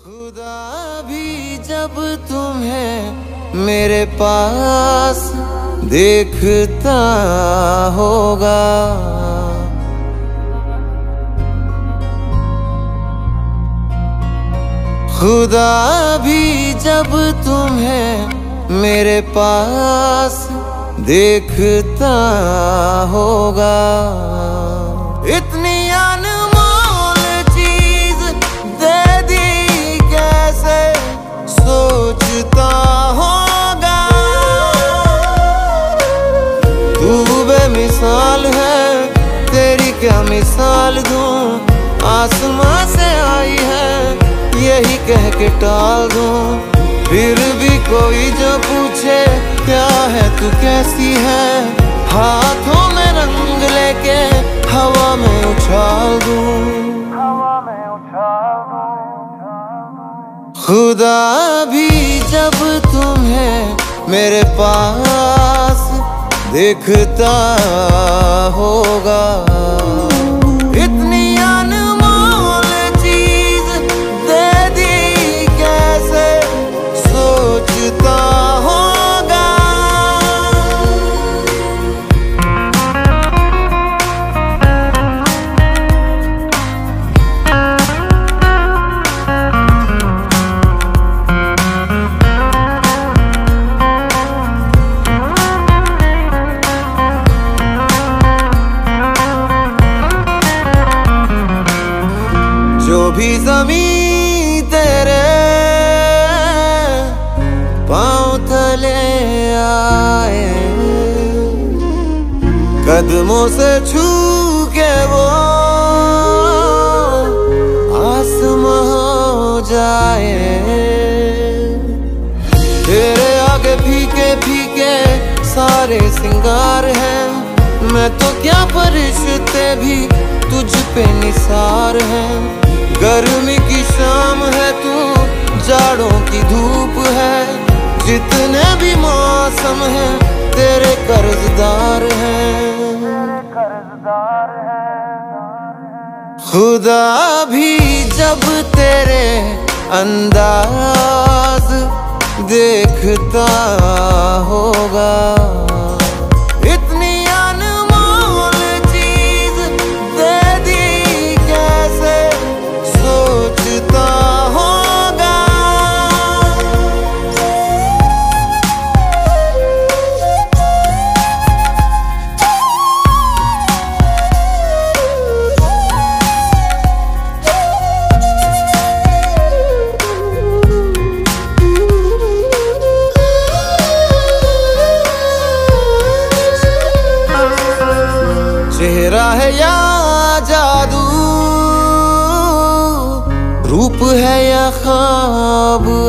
खुदा भी जब तुम्हें मेरे पास देखता होगा, खुदा भी जब तुम्हें मेरे पास देखता होगा। इतनी अनमोल चीज दे दी कैसे सोचता होगा। तू बेमिसाल है, तेरी क्या मिसाल दूं। आसमां से आई है यही कह के टाल दूं। फिर भी कोई जो पूछे क्या है तू कैसी है, हाथों में रंग लेके हवा में उछाल दूं। खुदा भी जब तुम्हें मेरे पास देखता होगा। इतनी अनमोल चीज दे दी कैसे सोचता होगा। जो भी ज़मीं तेरे पाँव तले आए, कदमों से छू के वो आसमां हो जाए। तेरे आगे फीके फीके सारे सिंगार हैं, मैं तो क्या फरिश्ते भी तुझ पे निसार हैं। गर्मी की शाम है तू, जाड़ों की धूप है, जितने भी मौसम हैं तेरे कर्जदार हैं। खुदा भी जब तेरे अंदाज देखता होगा। इतनी अनमोल चीज दे दी कैसे सोचता होगा। चेहरा है या जादू, रूप है या ख्वाब